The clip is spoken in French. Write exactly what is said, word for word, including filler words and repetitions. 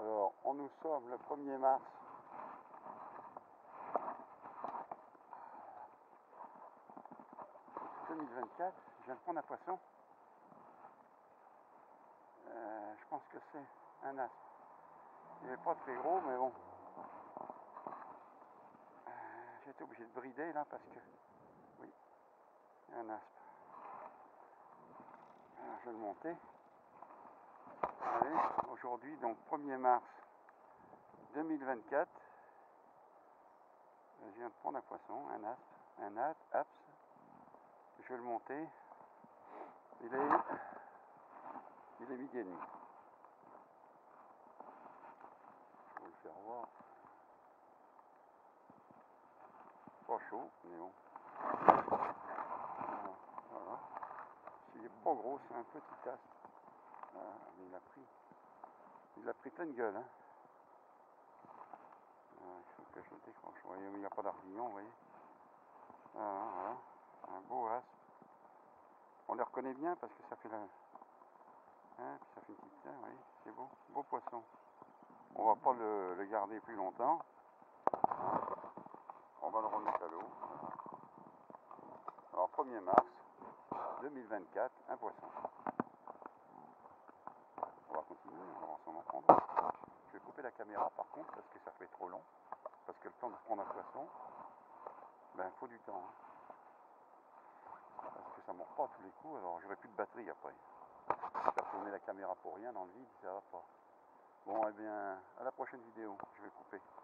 Alors, on nous sommes le premier mars deux mille vingt-quatre. Je viens de prendre un poisson. Euh, je pense que c'est un aspe. Il n'est pas très gros, mais bon. Euh, J'ai été obligé de brider là parce que, oui, il y a un aspe. Alors, je vais le monter. Allez, aujourd'hui, donc premier mars deux mille vingt-quatre. Je viens de prendre un poisson, un aspe, un aspe. Je vais le monter. Il est, il est midi et demi. Je vais le faire voir. Pas chaud, mais bon. Voilà. Voilà. S'il est pas gros, c'est un petit aspe. Voilà, mais il a pris. Il a pris pleine gueule, hein. Voilà, il faut que je le décroche. Vous voyez, il n'y a pas d'ardillon, vous voyez. Voilà, voilà. Un beau aspe. On les reconnaît bien parce que ça fait la. Hein, puis ça fait une petite. Hein, oui, c'est beau. Beau poisson. On va pas le, le garder plus longtemps. Hein. On va le remettre à l'eau. Voilà. Alors, premier mars deux mille vingt-quatre, un poisson. On va continuer, on va voir si on en prend. Je vais couper la caméra par contre parce que ça fait trop long. Parce que le temps de prendre un poisson, ben il faut du temps. Hein. Parce que ça ne mord pas à tous les coups, alors j'aurai plus de batterie après. Faire tourner la caméra pour rien dans le vide, ça va pas. Bon, eh bien, à la prochaine vidéo, je vais couper.